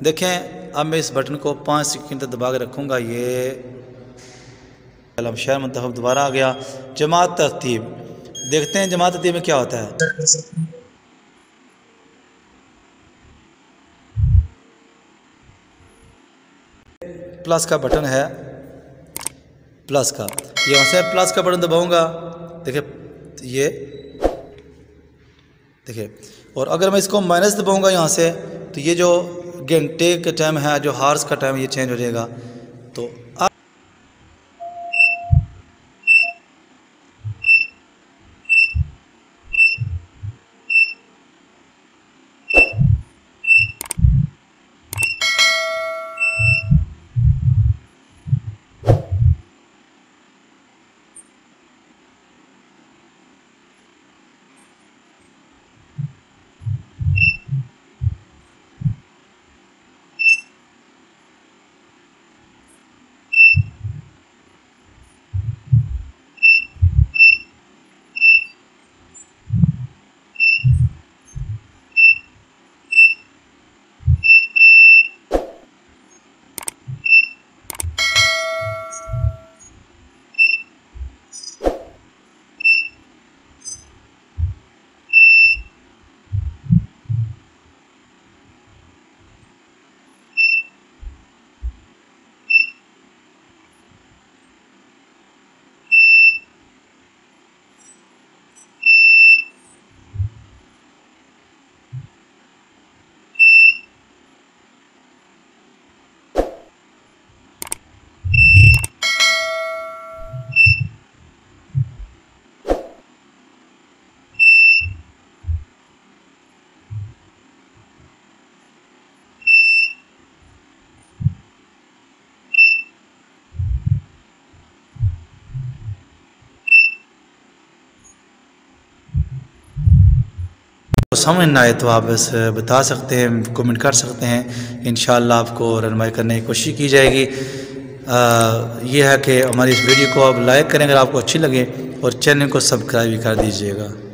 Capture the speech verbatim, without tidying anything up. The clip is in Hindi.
देखें अब मैं इस बटन को पाँच सेकंड तक दबा के रखूँगा। ये हम शहर मंतखब दोबारा आ गया। जमात तरतीब, देखते हैं जमात तरतीब में क्या होता है। प्लस का बटन है, प्लस का, यहाँ से प्लस का बटन दबाऊंगा, देखिए ये देखिए। और अगर मैं इसको माइनस दबाऊंगा यहाँ से, तो ये जो घंटे का टाइम है, जो हार्स का टाइम, ये चेंज हो जाएगा। तो समझ ना आए तो आप बस बता सकते हैं, कमेंट कर सकते हैं। इंशाअल्लाह आपको रहनुमाई करने की कोशिश की जाएगी। ये है कि हमारी इस वीडियो को आप लाइक करें अगर आपको अच्छी लगे, और चैनल को सब्सक्राइब भी कर दीजिएगा।